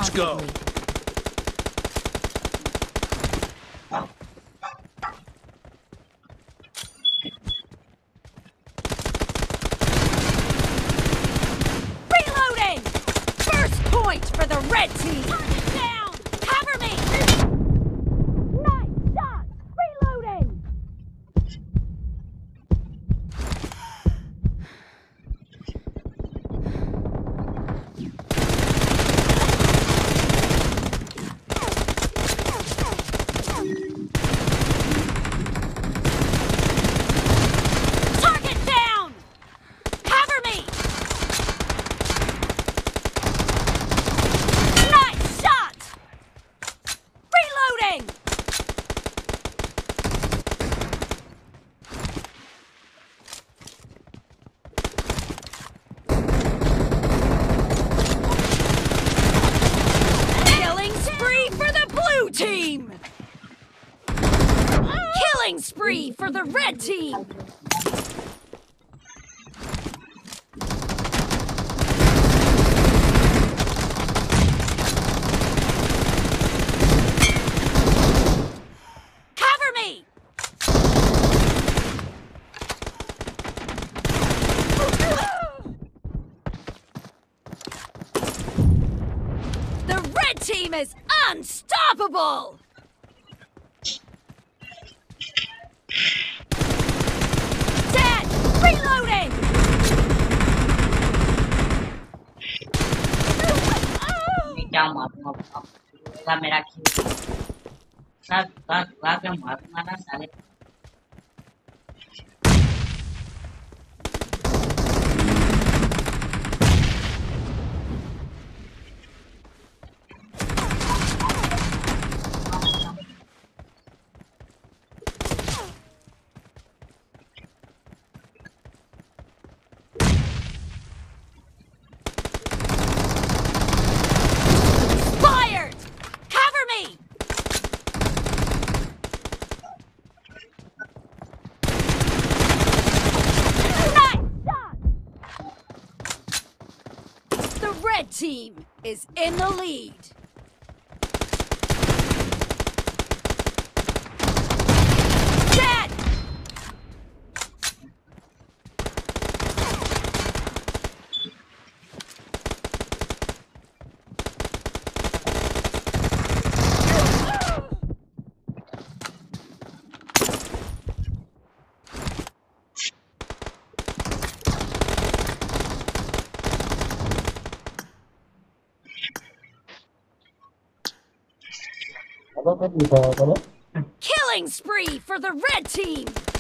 Let's go. Reloading! First point for the red team! Target down! Cover me! Nice shot! Reloading! Target down! Cover me! Nice shot! Reloading! Killing spree for the blue team! Killing spree for the red team! Cover me! The red team is unstoppable! Dead! Reloading! मैं क्या मारूंगा अब पूरा मेरा खेल सब दुआ के मारूंगा ना साले Fired! Cover me! Nice shot! The red team is in the lead. Dead! Apa kan bisa apa? Killing spree for the red team!